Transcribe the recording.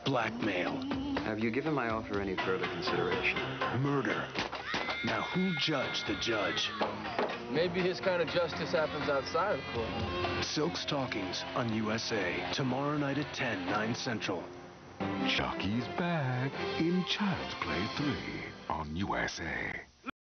blackmail. Have you given my offer any further consideration? Murder. Now who judged the judge? Maybe his kind of justice happens outside of court. Silk Stalkings on USA. Tomorrow night at 10, 9 Central. Chucky's back in Child's Play 3 on USA.